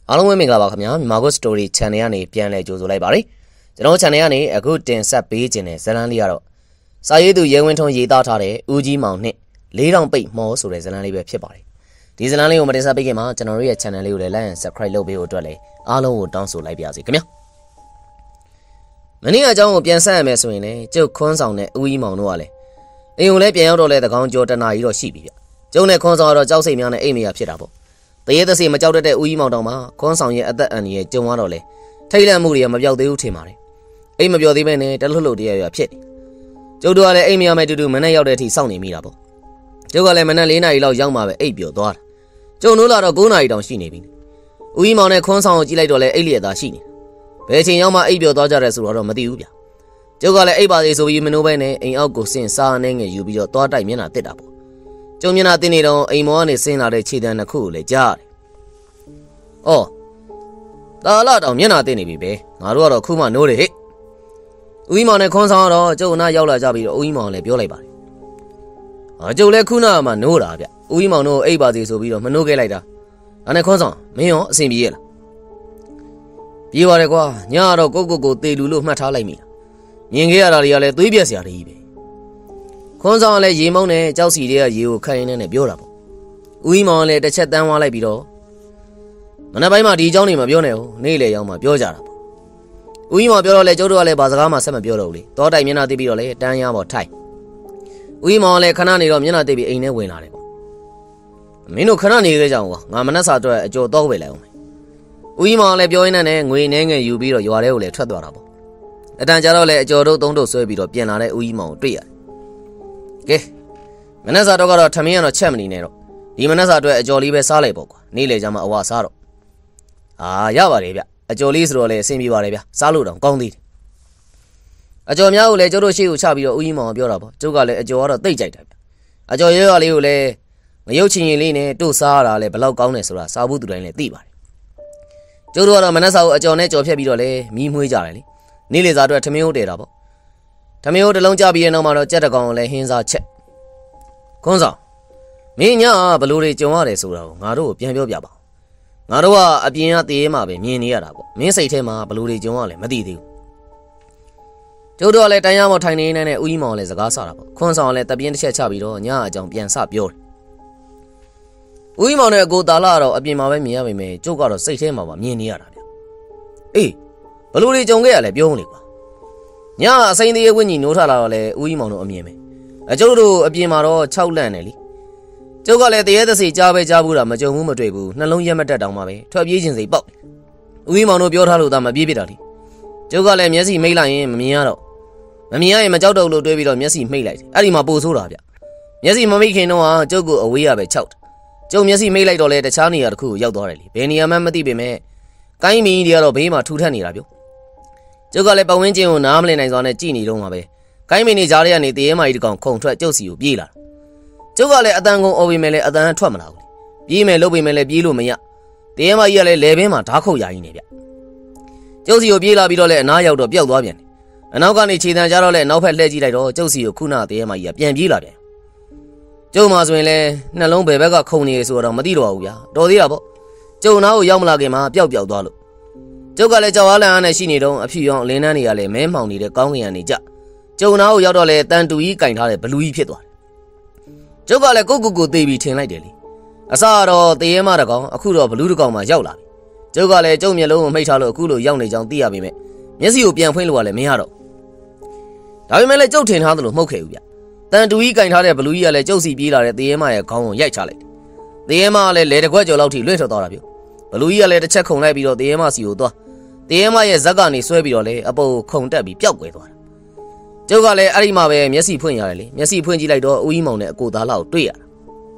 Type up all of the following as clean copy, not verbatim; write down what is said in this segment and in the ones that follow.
အားလုံးပဲမင်္ဂလာပါခင်ဗျာမြန်မာကို story channel ကနေပြန်လည်ကြိုဆိုလိုက်ပါရစေကျွန်တော် channel ကနေအခုတင်ဆက်ပေးခြင်းတဲ့ဇာတ်လမ်းလေးကတော့စာရေးသူရဲဝင်းထွန်းရေးသားထားတဲ့ဦးကြီးမောင်နဲ့4000ပိတ်မောဆိုတဲ့ဇာတ်လမ်းလေးပဲဖြစ်ပါတယ်ဒီဇာတ်လမ်းလေးကိုမတင်ဆက်ပေးခင်မှာကျွန်တော်တို့ရဲ့ channel လေးကိုလည်း like and subscribe လုပ်ပေးဖို့အတွက်လည်းအားလုံးကိုတောင်းဆိုလိုက်ပါရစေခင်ဗျာမနေ့ကအကြောင်းကိုပြန်ဆက်ရမယ်ဆိုရင်လည်းကျုပ်ခွန်းဆောင်တဲ့ဦးကြီးမောင်တို့ကလည်းအိမ်ကိုလည်းပြန်ရောက်တော့လဲတကောင်ကျော်တနာကြီးတော့ရှိပြီဗျကျုံနဲ့ခွန်းဆောင်ကတော့ကြောက်စိတ်များနဲ့အိမ်မရဖြစ်တာပေါ့တရေသစီမကြောက်တတ်တဲ့ဦးကြီးမောင်တောင်မှာခွန်းဆောင်ရဲ့အသက်အန္တရာယ်ကြုံရတော့လေထိတ်လန့်မှုတွေကမပြောက်သေးဘူးထင်ပါတယ်အိမ်မပြောသေးပဲနဲ့တလှုပ်လှုပ်တရရဖြစ်နေကျုပ်တို့ကလည်းအိမ်မရမယ်တူတူမနဲ့ရောက်တဲ့အထိစောင့်နေမိတာပေါ့ကျုပ်ကလည်းမနဲ့4နာရီလောက်ရောက်မှပဲအိပ်ပျော်သွားတာကျုံတို့လာတော့9နာရီတောင်ရှိနေပြီဦးကြီးမောင်နဲ့ခွန်းဆောင်ကိုကြည့်လိုက်တော့လဲအိပ်လျက်သားရှိနေဘယ်ချိန်ရောက်မှအိပ်ပျော်သွားကြတယ်ဆိုတော့မသိဘူးဗျကျုပ်ကလည်းအိပ်ပါသေးဆိုပြီးမနှိုးပဲနဲ့အိမ်အောက်ကိုဆင်းစားနေငယ်ယူပြီးတော့သွားတိုက်မျက်နှာတက်တာပေါ့ကျုံမျက်နှာတင်နေတော့အိမ်မောကနေဆင်းလာတဲ့ခြေတန်းတစ်ခုကိုလည်းကြားတယ်။အော်တာလာတောင်မျက်နှာတင်နေပြီပဲငါတို့ကတော့ခုမှနိုးတယ်ဟဲ့။ဦးကြီးမောင်နဲ့ခွန်းဆောင်တော့ကျုပ်နားရောက်လာကြပြီးတော့ဦးကြီးမောင်လည်းပြောလိုက်ပါတယ်။ကျုပ်လည်းခုနကမှနိုးတာဗျ။ဦးကြီးမောင်တို့အိပ်ပါသေးဆိုပြီးတော့မနိုးခဲ့လိုက်တာ။ဒါနဲ့ခွန်းဆောင်မင်းရောအဆင်ပြေရဲ့လား။ပြေပါတယ်ကွာညကတော့ကိုတေလူလို့မှတ်ထားလိုက်မိတာ။မြင်ခဲ့ရတာတွေကလည်းသွေးပြက်စရာတွေကြီးပဲ။ခွန်းဆောင်ကလည်းရေမုံနဲ့ကြောက်စီတွေကရေကိုခိုင်းနေနဲ့ပြောတာပေါ့။ဦးကြီးမောင်လည်းတစ်ချက်တန်းဝါလိုက်ပြီးတော့မနေ့ပိုင်းမှာဒီအကြောင်းတွေမပြောနဲ့ဟုတ်နေ့လေရောက်မှပြောကြတာပေါ့ဦးကြီးမောင်ပြောတော့လေကျုပ်တို့ကလည်းဘာစကားမှဆက်မပြောတော့ဘူးလေတောတိုင်မျက်နှာသိပြီးတော့လေတန်းရပေါ်ထိုင်ဦးကြီးမောင်လည်းခဏနေတော့မျက်နှာသိပြီးအိမ်ထဲဝင်လာတယ်ပေါ့မင်းတို့ခဏနေခဲ့ကြအောင်ကွာငါမနှက်စာအတွက်အကျော်တော့ဝယ်လိုက်အောင်ဦးကြီးမောင်လည်းပြောရင်းနဲ့ငွေနှဲငယ်ယူပြီးတော့ရွာထဲကိုလည်းထွက်သွားတာပေါ့အတန်ကြာတော့လေအကျော်တို့သုံးတို့ဆွဲပြီးတော့ပြန်လာတဲ့ဦးကြီးမောင်ကိုတွေ့ရတယ်ကဲမနှက်စာတော့ကတော့ထမင်းကတော့ချက်မနေနဲ့တော့ဒီမနှက်စာအတွက်အကျော်လေးပဲစားလိုက်ပေါ့ကွာနေ့လေကြမှာအဝစားတော့ရပါတယ်ဗျအကျော်လေးဆိုတော့လည်းအဆင်ပြေပါတယ်ဗျစားလို့တော့ကောင်းသေးတယ်အကျော်များကိုလည်းကျုပ်တို့ရှေ့ကိုချပြီးတော့ဦးကြီးမောင်ပြောတာပေါ့ကျုပ်ကလည်းအကျော်ကတော့တိတ်ကြိုက်တယ်ဗျအကျော်ရဲရွာလေးကိုလည်းငရုတ်ချင်ရင်လေးနဲ့တို့စားရတာလည်းဘလောက်ကောင်းတယ်ဆိုတာစားဘူးသူတိုင်းလည်းသိပါတယ်ကျုပ်တို့ကတော့မနှက်စာကိုအကျော်နဲ့ကြော်ဖြတ်ပြီးတော့လည်းမီးမွှေးကြတယ်လေနေ့လေစားအတွက်ထမင်းဟုတ်တယ်တာပေါ့ထမင်းဟုတ်တစ်လုံးကြပြီးတဲ့နောက်မှာတော့ကြက်တကောင်ကိုလည်းဟင်းစားချက်ခွန်းဆောင်မင်းညာဘလို့တွေကြုံရတယ်ဆိုတာကိုငါတို့ကိုပြန်ပြောပြပါငါတို့ကအပြင်ကတည်ရဲမှာပဲမြင်နေရတာပေါ့မင်းစိတ်ထဲမှာဘလို့တွေကြုံရလဲမသိသေးဘူးကျုပ်တို့ကလည်းတန်ရမော်ထိုင်နေနေဦးကြီးမောင်လည်းစကားဆတာပေါ့ခွန်းဆောင်လည်းတပြင်းတစ်ချက်ချပြီးတော့ညအကြောင်းပြန်စပြောတယ်ဦးကြီးမောင်နဲ့အကိုတာလာတော့အပြင်မှာပဲမြင်ရပေမဲ့ကျုပ်ကတော့စိတ်ထဲမှာပါမြင်နေရတာဗျအေးဘလို့တွေကြုံခဲ့ရလဲပြောလေကွာညအစိမ့်သေးဝင်းကြီးနိုးထလာတော့လေဦးကြီးမောင်တို့အမြင်ပဲကျုပ်တို့အပြင်မှာတော့6လန့်နေလीကျုပ်ကလည်းတရေသစီကြားပဲကြားဘူးတာမကြုံဘူးမတွေ့ဘူးနှလုံးရက်မတက်တောင်မှပဲထွက်ပြေးခြင်းစိတ်ပေါက်ဦးကြီးမောင်တို့ပြောထားလို့သာမပြေးပြတာလीကျုပ်ကလည်းမျက်စိမိတ်လိုက်ရင်မမြင်ရတော့မမြင်ရရင်မကြောက်တော့လို့တွေးပြီးတော့မျက်စိမိတ်လိုက်တယ်အဲ့ဒီမှာပို့ဆိုးတာဗျမျက်စိမမိတ်ခင်တော့ကျုပ်ကိုအဝေးရပဲခြောက်ကျုပ်မျက်စိမိတ်လိုက်တော့လဲတခြားနေရာတစ်ခုကိုရောက်သွားတယ်လीဘယ်နေရာမှမသိပေမဲ့ကိုင်းမီတွေကတော့ဘေးမှာထူထပ်နေတာဗျကျုပ်ကလည်းပဝင်းချင်းကိုနားမလည်နိုင်စွာနဲ့ကြည်နေတော့မှာပဲကိုင်းမီနေကြားထဲကနေတရေမကြီးတကောင်ခုံထွက်ကျုပ်စီကိုပြေးလာကျုပ်ကလည်းအတန်ကုန်အော်ပေမဲ့လည်းအတန်ထွက်မလာဘူးပြေးမယ်လုပ်ပေမဲ့လည်းပြေးလို့မရတရေမကြီးကလည်းလေဘင်းမှာဓာတ်ခုတ်ရာကြီးနေဗျကျုပ်စီကိုပြေးလာပြီးတော့လည်းအနားရောက်တော့ပျောက်သွားပြန်တယ်အနောက်ကနေခြေတံကြတော့လည်းနောက်ဖက်လှည့်ကြည့်လိုက်တော့ကျုပ်စီကိုခုနတရေမကြီးကပြန်ပြေးလာပြန်ကျုပ်မှဆိုရင်လည်းနှလုံးဘယ်ဘက်ကခုန်နေဆိုတော့မသိတော့ဘူးဗျာတော်သေးတာပေါ့ကျုပ်နားကိုရောက်မလာခင်မှာပျောက်သွားလို့ကျုပ်ကလည်းကြောက်အားလန့်အားနဲ့ရှိနေတော့အဖြူရောင်လင်းနှန်းတွေကလည်းမဲမှောင်နေတဲ့ကောင်းကင်ကနေကြကျုံနားကိုရောက်တော့လေတန်တူကြီးကင်ထားတဲ့ဘလူးကြီးဖြစ်သွားတယ်ကျုပ်ကလည်းကိုသေးပြီးထင်လိုက်တယ်လေအစတော့တရေမတကောင်အခုတော့ဘလူးတကောင်မှရောက်လာပြီကျုပ်ကလည်းကျုံမျက်လုံးကိုမှိတ်ထားလို့အခုလိုရောက်နေကြောင်းသိရပေမဲ့မျက်စိကိုပြန်ဖွင့်လို့ကလည်းမရတော့ဒါပေမဲ့လည်းကျုပ်ထင်ထားသလိုမှုတ်ခဲ့ဘူးဗျတန်တူကြီးကင်ထားတဲ့ဘလူးကြီးကလည်းကျုပ်စီပြေးလာတဲ့တရေမရဲ့ခေါင်းကိုရိုက်ချလိုက်တယ်တရေမကလည်းလေတကွက်ကျော်လောက်ထိလွှဲထွက်သွားတာဗျဘလူးကြီးကလည်းတစ်ချက်ခုန်လိုက်ပြီးတော့တရေမစီကိုသွားတရေမရဲ့ဇက်ကနေဆွဲပြီးတော့လေအပေါ်ခုန်တက်ပြီးပျောက်ကွယ်သွားတာကျုပ်ကလည်းအဲ့ဒီမှာပဲမျက်စိဖွင့်ရတယ်လေမျက်စိဖွင့်ကြည့်လိုက်တော့ဦးကြီးမောင်နဲ့အကိုသားလောက်တွေ့ရတာ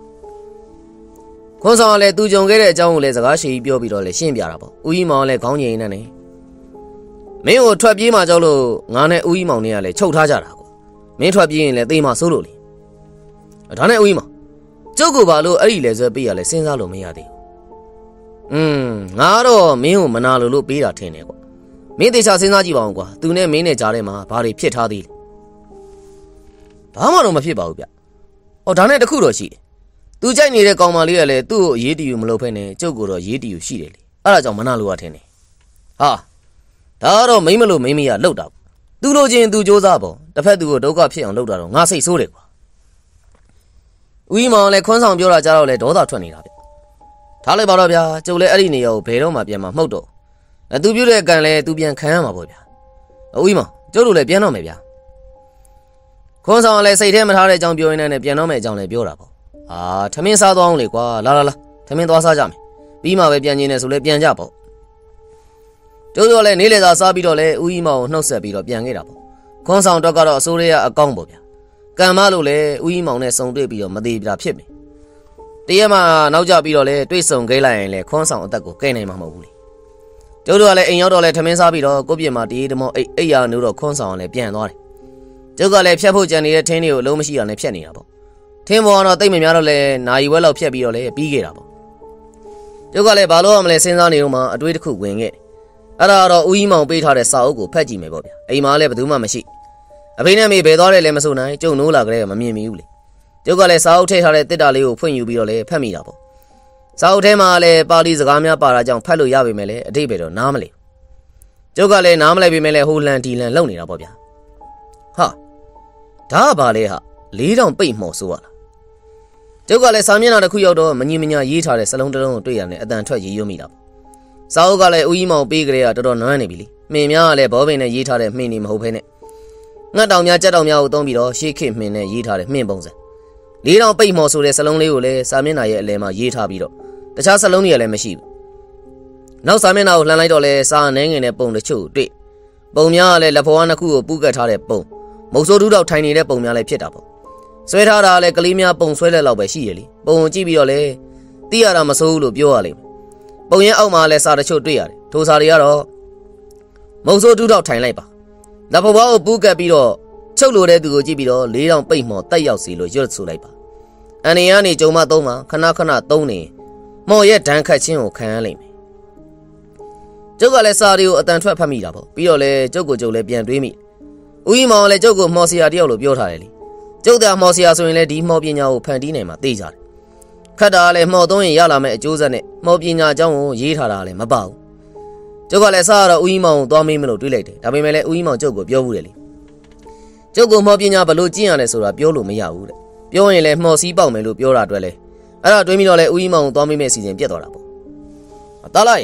ခွန်ဆောင်ကလည်းသူကြုံခဲ့တဲ့အကြောင်းကိုလည်းစကားရှည်ကြီးပြောပြီးတော့လည်းရှင်းပြတာပေါ့ဦးကြီးမောင်ကလည်းခေါင်းငိန်နေတယ်မင်းကိုထွက်ပြေးမှကြောက်လို့ငါနဲ့ဦးကြီးမောင်နဲ့ကလည်းချုပ်ထားကြတာကွာမင်းထွက်ပြေးရင်လည်းသိမှဆိုးလို့လေဒါနဲ့ဦးကြီးမောင်ကျုပ်ကဘာလို့အဲ့ဒီလဲဆွဲပေးရလဲစဉ်းစားလို့မရသေးဘူးငါတော့မင်းကိုမနာလို့ပေးတာထင်တယ်ကွာမင်းတေချာစဉ်းစားကြည့်ပါဦးကွာသူနဲ့မင်းနဲ့ကြားထဲမှာဘာတွေဖြစ်ထားသေးလဲဘာမှတော့မဖြစ်ပါဘူးဗျဒါနဲ့တခုတော့ရှိတယ်သူကြိုက်နေတဲ့ကောင်မလေးကလည်းသူ့ကိုအရေးတယူမလုပ်ဖဲနဲ့ကျုပ်ကိုတော့ရေးတယူရှိတယ်လေအဲ့ဒါကြောင့်မနာလိုရထင်တယ်ဟာဒါတော့မိမလို့မိမရလှုပ်တာသူလိုချင်သူစူးစမ်းပေါ့တစ်ဖက်သူကိုဒုက္ခဖြစ်အောင်လှုပ်တာတော့ငါစိတ်ဆိုးတယ်ကွာဦးကြီးမောင်လည်းခွန်းဆောင်ပြောတာကြတော့လေဒေါသထွက်နေတာဗျထားလိုက်ပါတော့ဗျာကျုပ်လည်းအဲ့ဒီနေရာကိုဘယ်တော့မှပြန်မှာမှုတ်တော့သူပြုတဲ့ကံလဲသူပြန်ခံရမှာပေါ့ဗျာဦးကြီးမောင်ကျုပ်တို့လည်းပြန်တော့မယ်ဗျာခွန်းဆောင်လည်းစိတ်ထဲမထားတဲ့အကြောင်းပြောရင်းနဲ့ပြန်တော့မယ်အကြောင်းလည်းပြောတာပေါ့ထမင်းစားသွားအောင်လေကွာလာထမင်းသွားစားကြမယ်ပြီးမှပဲပြန်ကျင်နေဆိုလဲပြန်ကြပေါ့ကျုပ်တို့လည်းနေလေသာစားပြီးတော့လဲဦးကြီးမောင်ကိုနှုတ်ဆက်ပြီးတော့ပြန်ခဲ့တာပေါ့ခွန်းဆောင်တော့ကတော့အစိုးရအကောင့်ပေါ့ဗျာကံမလို့လဲဦးကြီးမောင်နဲ့စုံတွေ့ပြီးတော့မသေးပြတာဖြစ်မယ်တရက်မှနောက်ကျပြီးတော့လဲတွေ့ဆုံခဲ့လိုက်ရင်လဲခွန်းဆောင်အသက်ကိုကဲနိုင်မှာမဟုတ်ဘူးလေကျုပ်တို့ကလည်းအိမ်ရောက်တော့လဲထမင်းစားပြီးတော့ကိုပြစ်မှာတီးတမောအိယာနိုးတော့ခွန်းဆောင်လည်းပြန်သွားတယ်ကျုပ်ကလည်းဖြတ်ဖို့ကြံနေတဲ့ထင်းတွေကိုအလုံးမရှိအောင်လည်းဖြတ်နေတာပေါ့ထင်းပေါ်ကတော့တိတ်မများတော့လဲနာရီဝက်လောက်ဖြတ်ပြီးတော့လဲပြီးခဲ့တာပေါ့ကျုပ်ကလည်းဘာလို့မလဲစဉ်းစားနေတော့မှအတွေးတစ်ခုဝင်ခဲ့အဲ့ဒါတော့ဦးကြီးမောင်ပေးထားတဲ့စာအုပ်ကိုဖတ်ကြည့်မယ်ပေါ့ဗျာအိမ်မှာလည်းဘယ်သူမှမရှိအဖေနဲ့မေဘယ်သွားတယ်လဲမဆိုနိုင်ကျုပ်နိုးလာကြတဲ့မမြင်မိဘူးလေကျုပ်ကလည်းစာအုပ်ထည့်ထားတဲ့တစ်တာလေးကိုဖွင့်ယူပြီးတော့လဲဖတ်မိတာပေါ့စာအုပ်ထဲမှာလည်းပါဠိစကားများပါတာကြောင့်ဖတ်လို့ရပေမဲ့လည်းအတိတ်ပဲတော့နားမလဲကျုပ်ကလည်းနားမလဲပေမဲ့လည်းဟိုလန်ဒီလန်လုံနေတာပေါ့ဗျာဟာဒါကဘာလဲဟာ4000ပိတ်မှော်ဆိုရလားကျုပ်ကလည်းစာမျက်နှာတစ်ခုရောက်တော့မငြင်းမညာရေးထားတဲ့စလုံးတစ်လုံးကိုတွေ့ရတယ်အတန်ထွက်ရေးရွမိတာပေါ့စာအုပ်ကလည်းဦးကြီးမောင်ပေးကြတဲ့ကတော်တော်နွမ်းနေပြီလေမှင်များကလည်းဘောပင်နဲ့ရေးထားတဲ့မှင်နေမဟုတ်ဘဲနဲ့ငှက်တောင်များကြက်တောင်များကိုသုံးပြီးတော့ရှေးခေတ်မှင်နဲ့ရေးထားတဲ့မှင်ပုံစံ4000ပိတ်မှော်ဆိုတဲ့စလုံးလေးကိုလည်းစာမျက်နှာရဲ့အလယ်မှာရေးထားပြီးတော့တခြားစလုံးတွေကလည်းမရှိဘူးနောက်စာမျက်နှာကိုလှန်လိုက်တော့လဲစာအနှဲငယ်နဲ့ပုံတချို့တွေ့ပုံများကလည်းလက်ဖော်အားနှစ်ခုကိုပူးကတ်ထားတဲ့ပုံမုတ်ဆိုးတူးတော့ထိုင်နေတဲ့ပုံများလည်းဖြစ်တာပေါ့ဆွဲထားတာလည်းကလေးများပုံဆွဲလက်လောက်ပဲရှိရလေပုံကိုကြည့်ပြီးတော့လဲသိရတာမစိုးဘူးလို့ပြောရလိမ့်မယ်ပုံရင်အောက်မှာလည်းစာတချို့တွေ့ရတယ်ထိုစာတွေကတော့မုတ်ဆိုးတူးတော့ထိုင်လိုက်ပါလက်ဖော်ကိုပူးကတ်ပြီးတော့ချုပ်လို့တဲ့သူကိုကြည့်ပြီးတော့4000ပိတ်မှော်တက်ရောက်စီလို့ရွတ်ဆိုလိုက်ပါအန်နေကနေကြုံမသုံးပါခဏသုံးနေမော်ရဲ့ဒဏ်ခတ်ခြင်းကိုခံရလိမ့်မယ်ကျုပ်ကလည်းစာတွေကိုအတန်ထွက်ဖတ်မိတာပေါ့ပြီးတော့လဲကျုပ်ကိုကျုပ်လည်းပြန်တွေးမိဦးကြီးမောင်လည်းကျုပ်ကိုမော်စီယာတယောက်လို့ပြောထားတယ်လေကျုပ်တဲ့မော်စီယာဆိုရင်လည်းဒီမော်ပညာကိုဖန်တီးနိုင်မှာသိကြတယ်ခတ်တာလည်းမော်သုံးရင်ရလာမယ့်အကျိုးဆက်နဲ့မော်ပညာအကြောင်းကိုရေးထားတာလည်းမပါဘူးကျုပ်ကလည်းစာရတော့ဦးကြီးမောင်ကိုသွားမေးမလို့တွေးလိုက်တယ်ဒါပေမဲ့လည်းဦးကြီးမောင်ကျုပ်ကိုပြောဘူးတယ်လေကျုပ်ကမော်ပညာဘလို့ကျင့်ရတယ်ဆိုတာပြောလို့မရဘူးတဲ့ပြောရင်လည်းမော်စည်းပေါက်မယ်လို့ပြောတာအတွက်လဲအဲ့ဒါတွေးပြီးတော့လဲဦးကြီးမောင်ကိုသွားမေးမယ့်အစီအစဉ်ပြတ်သွားတာပေါ့တာလာ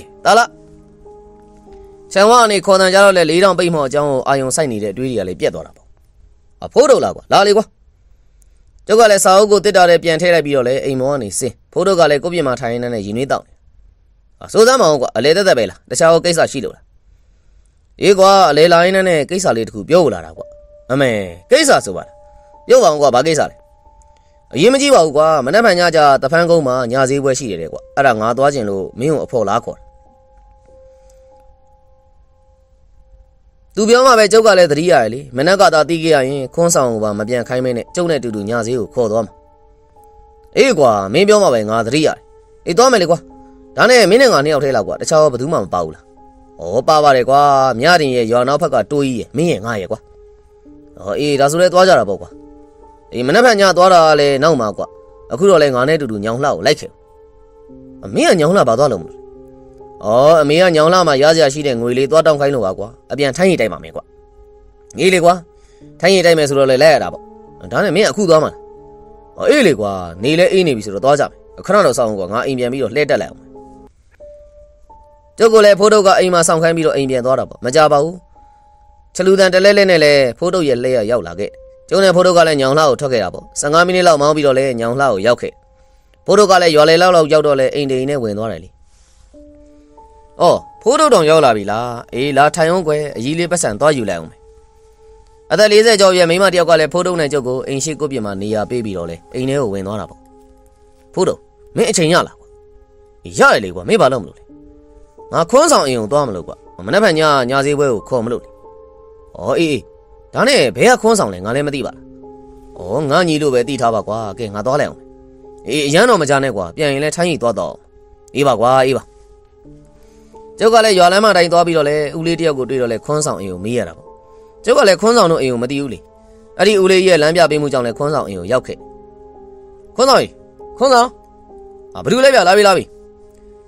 ဆံဝါအနေခေါ်တန်ကြတော့လဲ4000ပိတ်မှော်အကြောင်းကိုအာယုံစိုက်နေတဲ့အတွေးတွေကလည်းပြတ်သွားတာပေါ့အဖိုးတို့လားကွာလာလေကွာကျုပ်ကလည်းစာအုပ်ကိုတစ်တာတဲ့ပြန်ထည့်လိုက်ပြီးတော့လဲအိမ်မောကနေစင်းဖိုးတို့ကလည်းကိုပြင်းမှာထိုင်နေတဲ့ရင်နှွေးတောက်နေစိုးစမ်းမအောင်ကွာအလေသက်သက်ပဲလားတခြားကိစ္စရှိလို့လားအေးကွာအလေလာရင်းနဲ့ကိစ္စလေးတခုပြောလာတာကွာအမေကိစ္စဆိုပါလားပြောပါအောင်ကွာဘာကိစ္စလဲအရင်မကြည့်ပါဘူးကွာမနေ့ကညကြတဖန်းကုန်းမှာညာစည်းပွဲရှိတယ်တဲ့ကွာအဲ့ဒါငါသွားခြင်းလို့မင်းကိုအဖို့လားခေါ်သူပြောမှပဲကျုပ်ကလည်းသတိရတယ်လေမနက်ကသာတီးခဲ့ရရင်ခွန်းဆောင်ကိုပါမပြန်ခိုင်းမင်းနဲ့ကျုပ်နဲ့တူတူညာစည်းကိုခေါ်သွားမှာအေးကွာမင်းပြောမှပဲငါသတိရတယ်အေးသွားမယ်လေကွာဒါနဲ့မင်းနဲ့ငါနှစ်ယောက်ထဲလောက်ကွာတခြားဘယ်သူမှမပါဘူးလားဩပါပါတယ်ကွာမြတင်ရဲ့ရွာနောက်ဘက်ကတိုးကြီးရဲ့မင်းရဲ့ငါရဲ့ကွာအေးဒါဆိုလဲသွားကြတာပေါ့ကွာအေးမနက်ဖြန်ညသွားတာလည်းနောက်မှာကွာအခုတော့လဲငါနဲ့တူတူညောင်လှကိုလိုက်ခဲ့အမေကညောင်လှပါသွားလို့မလို့အမေကညောင်လှမှာရစရာရှိတဲ့ငွေလေးသွားတောင်းခိုင်းလို့ပါကွာအပြန်ထိုင်းရီတိုက်ပါမယ်ကွာအေးလေကွာထိုင်းရီတိုက်မယ်ဆိုတော့လဲလိုက်ရတာပေါ့ဒါနဲ့မင်းအခုသွားမှာအေးလေကွာနေလဲအေးနေပြီဆိုတော့သွားကြမယ်ခဏတော့စောင့်ကွာငါအိမ်ပြန်ပြီးတော့လှည့်တက်လိုက်အောင်ကျုပ်ကလည်းဖိုးတုတ်ကအိမ်မှာစောင့်ခိုင်းပြီးတော့အိမ်ပြန်သွားတာပေါ့မကြပါဘူးချလူတန်တလဲလဲနဲ့လဲဖိုးတုတ်ရဲ့လက်ရရောက်လာခဲ့ကျုံနဲ့ဖိုးတုတ်ကလည်းညောင်လှကိုထွက်ခဲ့တာပေါ့15မိနစ်လောက်မောင်းပြီးတော့လဲညောင်လှကိုရောက်ခဲ့ဖိုးတုတ်ကလည်းရွာလေလောက်ရောက်တော့လဲအိမ်တိန်နဲ့ဝင်သွားတယ်လေဖိုးတုတ်တောင်ရောက်လာပြီလားအေးလာထိုင်အောင်ကွယ်အကြီးလေးပတ်စံသွားယူလိုက်အောင်အသက်40ကျော်ရဲ့မိန်းမတယောက်ကလည်းဖိုးတုတ်နဲ့ကျုပ်ကိုအိမ်ရှိကိုပြမှာနေရာပေးပြီးတော့လဲအိမ်ထဲကိုဝင်သွားတာပေါ့ဖိုးတုတ်မင်းအချိန်ရလားကွာရတယ်လေကွာမင်းဘာလို့မလို့လဲငါခွန်းဆောင်အိမ်ကိုသွားမလို့ကွာမနေ့ကညာစည်းပွဲကိုခေါ်မလို့လေအေးဒါနဲ့ဘယ်ကခွန်းဆောင်လဲငါလည်းမသိပါလားငါညီလို့ပဲသိထားပါကွာကဲငါသွားလိုက်အောင်အေးအရန်တော့မကြနဲ့ကွာပြန်ရင်လဲထိုင်းရီသွားတော့အေးပါကွာအေးပါကျုပ်ကလည်းရွာလမ်းမတိုင်းသွားပြီးတော့လဲဦးလေးတယောက်ကိုတွေ့တော့လဲခွန်းဆောင်အိမ်ကိုမေးရတာပေါ့ကျုပ်ကလည်းခွန်းဆောင်တို့အိမ်ကိုမသိဘူးလေအဲ့ဒီဦးလေးရဲ့လမ်းပြပေးမှုကြောင့်လဲခွန်းဆောင်အိမ်ကိုရောက်ခဲ့ခွန်းဆောင်ဘယ်သူလဲဗျလာပြီ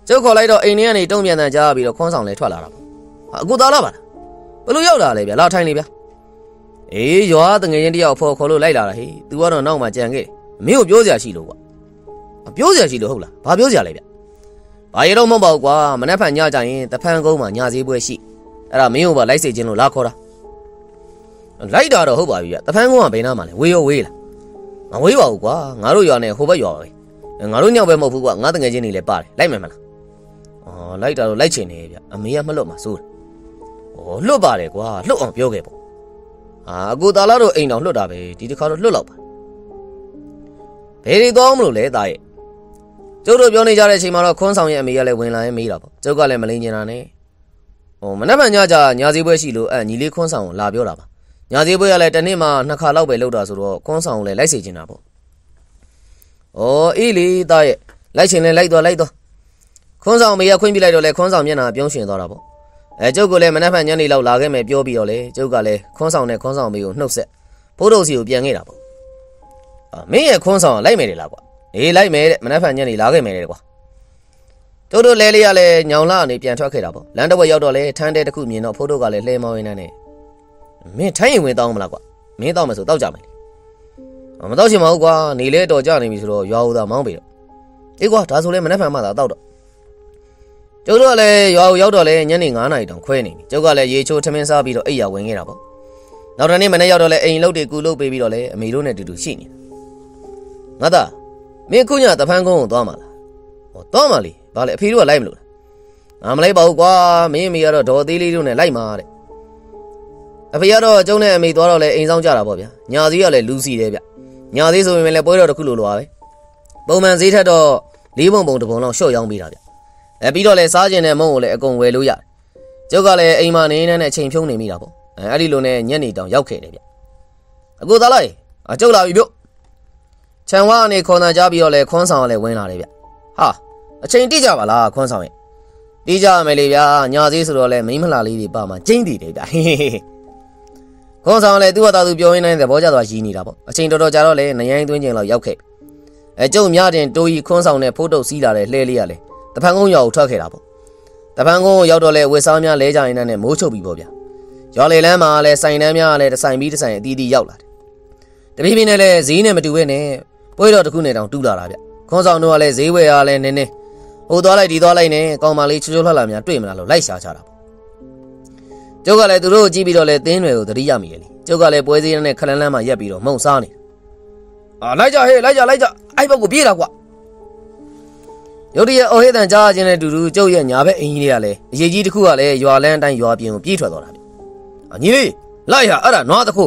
ကျုပ်ခေါ်လိုက်တော့အိမ်ထဲကနေတုံ့ပြန်တန်ကြားပြီးတော့ခွန်းဆောင်လဲထွက်လာတာပေါ့အခုသားလာပါလားဘယ်လိုရောက်လာလဲဗျာလာထိုင်နေဗျာအေးရွာတငယ်ချင်းတယောက်ခေါ်လို့လိုက်လာတာဟေး तू ကတော့နောက်မှကြံခဲ့တယ်မင်းကိုပြောစရာရှိလို့ကွာပြောစရာရှိလို့ဟုတ်လားဘာပြောစရာလဲဗျဘာရတော့မဟုတ်ပါဘူးကွာမနေ့ဖန်ညကြရင်တဖန်ကုန်းမှာညစည်းပွဲရှိအဲ့ဒါမင်းကိုပါလိုက်စေခြင်းလို့လာခေါ်တာလိုက်တာတော့ဟုတ်ပါပြီဗျတဖန်ကုန်းကဘယ်နားမှာလဲဝေးရောဝေးလားမဝေးပါဘူးကွာငါတို့ရွာနဲ့ဟိုဘက်ရွာပဲငါတို့ညောင်ပဲမဟုတ်ဘူးကွာငါတငယ်ချင်းတွေလည်းပါတယ်လိုက်မယ်မလားလိုက်တာတော့လိုက်ချင်နေဗျအမေကမလွတ်မှာစိုးတယ်လွတ်ပါတယ်ကွာလွတ်အောင်ပြောခဲ့ပေါ့အခုသားလာတော့အိမ်တော်လွတ်တာပဲဒီတစ်ခါတော့လွတ်တော့ပါဘယ်တွေသွားမလို့လဲသားရဲ့ကျုပ်တို့ပြောနေကြတဲ့အချိန်မှာတော့ခွန်းဆောင်ရဲ့အမေကလည်းဝင်လာရင်မေးတာပေါ့ကျုပ်ကလည်းမလိန်ကျင်တာနဲ့မနေ့ကညကြညာစည်းပွဲရှိလို့ညီလေးခွန်းဆောင်ကိုလာပြောတာပါညာစည်းပွဲကလည်းတစ်နေ့မှ2ခါလောက်ပဲလုပ်တာဆိုတော့ခွန်းဆောင်ကိုလည်းလိုက်စေချင်တာပေါ့အေးလေသားရဲ့လိုက်ချင်လဲလိုက်သွားခွန်းဆောင်မေကခွင့်ပြလိုက်တော့လေခွန်းဆောင်မျက်နှာပြုံးရှင်သွားတာပေါ့ကျုပ်ကလည်းမနေ့ကညနေလောက်လာခဲ့မယ်ပြောပြီးတော့လေကျုပ်ကလည်းခွန်းဆောင်နဲ့ခွန်းဆောင်မေကိုနှုတ်ဆက်ဖိုးတော်စီကိုပြန်ခဲ့တာပေါ့မင်းရဲ့ခွန်းဆောင်လိုက်မယ်လေလားကွာအေးလိုက်မယ်တဲ့မနေ့ကညနေလာခဲ့မယ်လေကွာကျုပ်တို့လဲလေးကလည်းညောင်လာနေပြန်ထွက်ခဲ့တာပေါ့လမ်းတစ်ဝက်ရောက်တော့လေထန်းတဲတစ်ခုမြင်တော့ဖိုးတော်ကလည်းလှဲမောင်းရင်းနဲ့မင်းထိုင်းရင်ဝင်တောင်းမလားကွာမင်းတောင်းမယ်ဆိုတောက်ကြမယ်လေမတောက်ချင်ပါဘူးကွာနေလဲတော်ကြနေပြီဆိုတော့ရွာဦးသားမောင်းပြီတော့အေးကွာဒါဆိုလဲမနေ့ကမှသာတောက်တော့ကျုပ်တို့ကလည်းရွာကိုရောက်တော့လေညနေ9 နာရီတောင်ခွဲနေပြီကျုပ်ကလည်းရေချိုးထမင်းစားပြီးတော့အိပ်ရဝင်ခဲ့တာပေါ့နောက်တနေ့မနေ့ရောက်တော့လေအိမ်လုတ်တွေကူလုတ်ပေးပြီးတော့လေအမေတို့နဲ့တူတူရှိနေတာငါသားမင်းခုညတဖန်းကုန်းကိုသွားမှာလားသွားမှာလေဘာလဲအဖေတို့ကလိုက်မလို့လားငါမလိုက်ပါဘူးကွာမင်းအမေကတော့ဒေါ်သေးလေးတို့နဲ့လိုက်မှာတဲ့အဖေကတော့ကျုံနဲ့အမေသွားတော့လေအိမ်ဆောင်ကြတာပေါ့ဗျာညာစည်းကလည်းလူစီတယ်ဗျညာစည်းဆိုရင်လည်းပွဲတော်တစ်ခုလိုလိုပါပဲပုံမှန်ဈေးထက်တော့4 ပုံတစ်ပုံလောက်ရှော့ရောင်းပေးတာဗျပြီးတော့လေစားကျင်တဲ့မုံကိုလည်းအကုန်ဝယ်လို့ရတယ်ကျုပ်ကလည်းအိမ်မှာနေနေတဲ့အချိန်ဖြုံးနေမိတာပေါ့အဲ့ဒီလိုနဲ့ညနေတောင်ရောက်ခဲ့တယ်ဗျအခုသားလိုက်ကျုပ်လာပြီဗျခြံဝါကနေခွန်တန်ကြားပြီးတော့လေခွန်းဆောင်ကလည်းဝင်လာတယ်ဗျဟာအချိန်တိကြပါလားခွန်းဆောင်ရဲ့တိကြရမယ်လေဗျာညာစည်းဆိုတော့လေမိမလှလေးတွေပါမှာကျင်းတည်တယ်ဗျခွန်းဆောင်လည်းသူ့ဟာသူပြောရင်းနဲ့သဘောကျသွားရည်နေတာပေါ့အချိန်တော်တော်ကြာတော့လေနရိုင်းသွင်းချိန်လောက်ရောက်ခဲ့ကျုပ်မြတင်တိုးကြီးခွန်းဆောင်နဲ့ဖိုးတုပ်စီးလာတဲ့လှဲလေးရလေတဖန်ကုန်းရွာကိုထွက်ခဲ့တာပေါ့တဖန်ကုန်းကိုရောက်တော့လေဝစ်စားများလဲကြရင်နဲ့မိုးချုပ်ပြီးပေါ့ဗျာရွာလေလမ်းမှာလည်းဆိုင်တန်းများလည်းတစ်ဆိုင်ပြီးတစ်ဆိုင်အတီးတီးရောက်လာတယ်တပြင်းပြင်းနဲ့လည်းဈေးနဲ့မတူဘဲနဲ့ပွဲတော်တစ်ခုနဲ့တောင်တူးလာတာဗျခွန်းဆောင်တို့ကလည်းဈေးဝယ်ရလဲနင်းနေဟိုသွားလိုက်ဒီသွားလိုက်နဲ့ကောင်မလေးချိုးချိုးလှလှများတွေ့မလားလို့လိုက်ရှာချတာပေါ့ကျုပ်ကလည်းသူတို့ကိုကြည့်ပြီးတော့လေသင်းတွေကိုသတိရမိတယ်လေကျုပ်ကလည်းပွဲစည်းနဲ့ခလန်းလန်းမှာရက်ပြီးတော့မှုံစားနေလိုက်ကြဟေးလိုက်ကြအဲ့ဘက်ကိုပြေးလာကွာရုတ်တရက်အော်ဟေးတန်ကြားခြင်းနဲ့တူတူကျုပ်ရဲ့ညာဘက်အင်ကြီးတွေကလည်းအရေးကြီးတစ်ခုကလည်းရွာလန်းအတိုင်းရွာပြင်ကိုပြေးထွက်သွားတာဗျညီလေးလိုက်ရအဲ့ဒါနွားတခု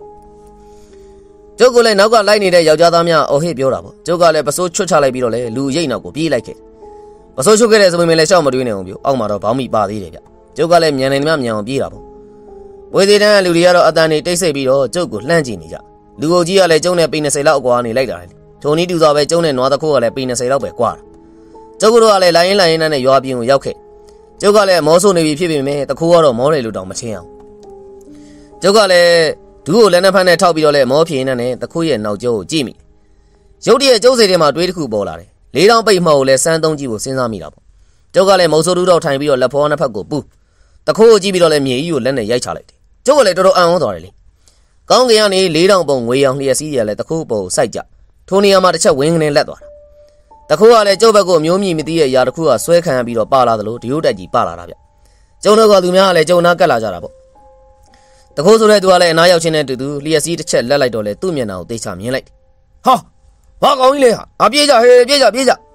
ကျုပ်ကလည်းနောက်ကလိုက်နေတဲ့ယောက်ျားသားများအော်ဟေးပြောတာပေါ့ကျုပ်ကလည်းပစိုးချွတ်ချလိုက်ပြီးတော့လေလူရိတ်နောက်ကိုပြေးလိုက်ခဲ့ပစိုးချွတ်ခဲ့တဲ့ဆိုပေမဲ့လည်းရှောက်မတွေးနေအောင်ပြောအောက်မှာတော့ဘောင်းမိပါသေးတယ်ဗျကျုပ်ကလည်းမြန်နေမှမြန်အောင်ပြေးတာပေါ့ဝေသေးတန်းလူတွေကတော့အတန်နေတိတ်ဆိတ်ပြီးတော့ကျုပ်ကိုလှမ်းကြည့်နေကြလူအုပ်ကြီးကလည်းကျုံနဲ့ပေ20လောက်အကွာနေလိုက်တာလေဂျုံနီးတူစားပဲကျုံနဲ့နွားတခုကလည်းပေ20လောက်ပဲကွာတာကျုပ်တို့ကလည်းလိုင်းရင်နဲ့ရွာပြင်ကိုရောက်ခဲ့ကျုပ်ကလည်းမောဆိုးနေပြီဖြစ်ပေမဲ့တခိုးကတော့မောတယ်လို့တောင်မချင်းအောင်ကျုပ်ကလည်းဒူးကိုလက်နဲ့ဖမ်းနဲ့ထောက်ပြီးတော့လဲမောဖြင်းနဲ့တခိုးရဲ့နောက်ကျောကိုကြည့်မိရုတ်တရက်ကျုပ်စိတ်ထဲမှာတွေးတစ်ခုပေါ်လာတယ်၄တောင်ပိတ်မှောက်ကိုလည်းစမ်းသုံးကြည့်ဖို့စဉ်းစားမိတာပေါ့ကျုပ်ကလည်းမောဆိုးတူးတော့ထိုင်ပြီးတော့လက်ဖောနှစ်ဖက်ကိုပူးတခိုးကိုကြည့်ပြီးတော့လဲမြေကြီးကိုလက်နဲ့ရိုက်ချလိုက်တယ်ကျုပ်ကလည်းတော်တော်အံ့ဩသွားတယ်လေကောင်းကင်ကနေ၄တောင်ပုံငွေရောင်လျက်စီးရလဲတခိုးပုံစိုက်ကြထိုနေရာမှာတစ်ချက်ဝင်းကနေလက်သွားတာတခိုးကလည်းကျုပ်ဘက်ကိုမျိုးမြည်မသိတဲ့အရာတစ်ခုကဆွဲခံပြီးတော့ပါလာသလိုဒီရုတ်တက်ကြီးပါလာတာဗျကျုံတို့ကသူများကလည်းကျုံနာကတ်လာကြတာပေါ့တခိုးဆိုတဲ့သူကလည်းအနားရောက်ချင်းနဲ့တူတူလျက်စီးတစ်ချက်လက်လိုက်တော့လေသူ့မျက်နှာကိုသိချမြင်လိုက်ဟာဘာကောင်းကြီးလဲဟာပြေးကြဟေးပြေးကြ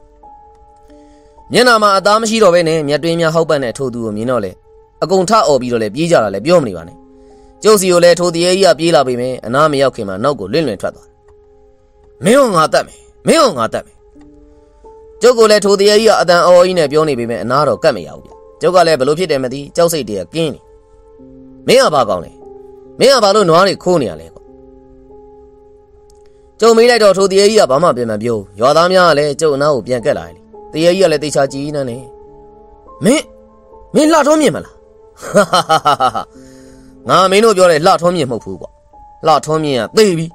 မျက်နှာမှာအသားမရှိတော့ဘဲနဲ့မျက်တွင်းများဟောက်ပတ်နဲ့ထိုးသူကိုမြင်တော့လေအကုန်ထအော်ပြီးတော့လေပြေးကြတာလေပြောမနေပါနဲ့ကျုပ်စီကိုလည်းထိုတရေကြီးကပြေးလာပြီမယ်အနားမရောက်ခင်မှာနောက်ကိုလွင့်ထွက်သွားမင်းကငါတတ်မယ်ကျုပ်ကလည်းထိုတရေကြီးကအတန်အော်ကြီးနဲ့ပြောနေပြီမယ်အနားတော့ကတ်မရဘူးဗျကျုပ်ကလည်းဘလို့ဖြစ်တယ်မသိကြောက်စိတ်တည်းကင်းနေမင်းကဘာကောင်းလဲမင်းကဘာလို့နွားတွေခိုးနေရလဲကွကျုံမေးလိုက်တော့ထိုတရေကြီးကဘာမှပြန်မပြောရွာသားများကလည်းကျုပ်အနားကိုပြန်ကက်လာတယ်တရေကြီးကလည်းတေချာကြည်နေတယ်မင်းလှထုံးမြင်မလားငါမင်းတို့ပြောတယ်လှထုံးမြင်မဟုတ်ဘူးကွာလှထုံးမြင်ကသေပြီ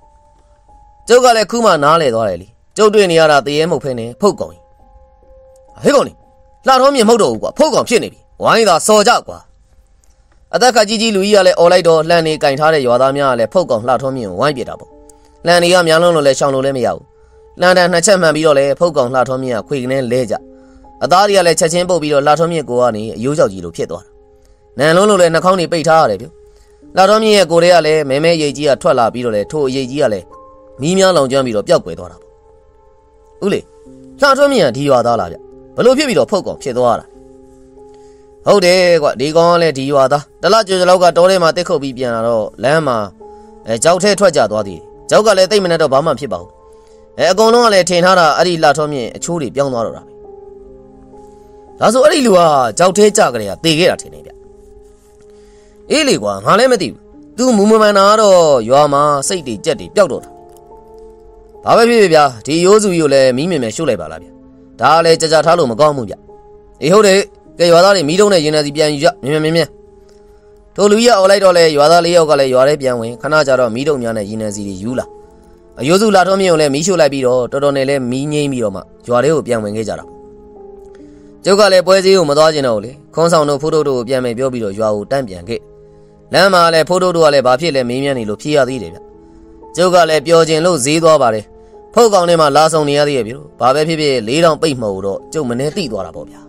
ကျုပ်ကလည်းခုမှနားလေသွားတယ်လေကျုပ်တွေ့နေရတာတရေမဟုတ်ဖ ೇನೆ ဖုတ်ကောင်ကြီးဟေးကောင်နေလှတော်မြင့်မဟုတ်တော့ဘူးကွာဖုတ်ကောင်ဖြစ်နေပြီဝိုင်းသာစော်ကြကွာအသက်ခါကြီးလူကြီးကလည်းអော်လိုက်တော့လှန်နေကင်ထားတဲ့ရွာသားများကလည်းဖုတ်ကောင်လှတော်မြင့်ကိုဝိုင်းပြတာပေါ့လှန်နေကများလုံးလို့လည်းရှောင်လို့လည်းမရဘူးလှန်တန်နှစ်ချက်မှန်ပြီးတော့လည်းဖုတ်ကောင်လှတော်မြင့်ကခွေကနေလဲကြအသားတွေကလည်းချက်ချင်းပုတ်ပြီးတော့လှတော်မြင့်ကိုကနေအယိုးကြောက်ကြီးလိုဖြစ်သွားတာနန်လုံးလို့လည်းနှာခေါင်းတွေပိတ်ထားရတယ်ဗျလှတော်မြင့်ရဲ့ကိုယ်တွေကလည်းမဲမဲရိတ်ကြီးကထွက်လာပြီးတော့လည်းထိုအရိတ်ကြီးကလည်းမီးများလောင်ကျွမ်းပြီးတော့ပျောက်ကွယ်သွားတာပေါ့ဦးလေလှတော်မြင့်ကဒီရွာသားလားဗျဘလို့ဖြစ်ပြီးတော့ဖုတ်ကောင်ဖြစ်သွားတာဟုတ်တယ်ကွာဒီကောင်ကလည်းဒီရွာသားတလားကြွကြလောက်ကတောထဲမှာတက်ခုတ်ပြီးပြန်လာတော့လမ်းမှာကြောက်ထဲထွက်ကြသွားသေးတယ်ကြောက်ကလည်းတိတ်မနဲ့တော့ဘာမှဖြစ်ပါဘူးအကုန်လုံးကလည်းထင်ထားတာအဲ့ဒီလှတော်မြင့်အချိုးတွေပြောင်းသွားတော့တာပဲဒါဆိုအဲ့ဒီလူကကြောက်ထဲကြကြတဲ့ကတေခဲ့တာထင်နေဗျအေးလေကွာငါလည်းမသိဘူးသူမူမမှန်တာတော့ရွာမှာစိတ်တွေကြက်တွေပျောက်တော့တာဘာပဲဖြစ်ဖြစ်ဗျာဒီရိုးစုကြီးကိုလည်းမီးမြင်မြင်ရှုပ်လိုက်ပါလားဗျဒါကလည်းကြကြထားလို့မကောင်းဘူးဗျအေးဟုတ်တယ်ကဲရွာသားတွေမီးတုံးနဲ့ရင်ထဲစီပြန်ယူကြမြင်ထိုလူကြီးကអော်လိုက်တော့လဲရွာသား၄ယောက်ကလည်းရွာထဲပြန်ဝင်ခဏကြာတော့မီးတုံးများနဲ့ရင်ထဲစီတွေယူလာအယိုးစုလှတော်မြင့်ကိုလည်းမီးရှို့လိုက်ပြီးတော့တော်တော်နဲ့လည်းမီးငိမ့်ပြီးတော့မှရွာထဲကိုပြန်ဝင်ခဲ့ကြတာကျုပ်ကလည်းပွဲစည်းကိုမသွားကျင်တော့ဘူးလေခွန်းဆောင်တို့ဖိုးတို့ကိုပြန်မယ်ပြောပြီးတော့ရွာကိုတန့်ပြန်ခဲ့လမ်းမှာလည်းဖိုးတို့ကလည်းဘာဖြစ်လဲမေးမြန်းနေလို့ဖြေရသေးတယ်ဗျကျုပ်ကလည်းပျော်ကျင်လို့ဈေးသွားပါတယ်ဖုတ်ကောင်ထဲမှာလာဆောင်နေရသေးရဲ့ဗျဘာပဲဖြစ်ဖြစ်၄တောင်ပိတ်မှုတော့ကျုပ်မနေသိသွားတာပေါ့ဗျာ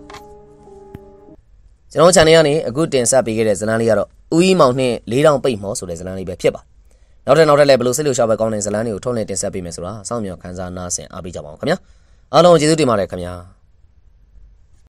ကျွန်တော် channel ကနေအခုတင်ဆက်ပေးခဲ့တဲ့ဇာတ်လမ်းလေးကတော့ဦးကြီးမောင်နှင့်၄တောင်ပိတ်မှုဆိုတဲ့ဇာတ်လမ်းလေးပဲဖြစ်ပါနောက်ထပ်လည်းဘယ်လိုစိတ်လှုပ်ရှားပဲကောင်းတဲ့ဇာတ်လမ်းလေးကိုထုတ်လွှင့်တင်ဆက်ပေးမယ်ဆိုတာစောင့်မျှော်ခန်းစားနားဆင်အားပေးကြပါအောင်ခင်ဗျာအားလုံးကျေးဇူးတင်ပါတယ်ခင်ဗျာ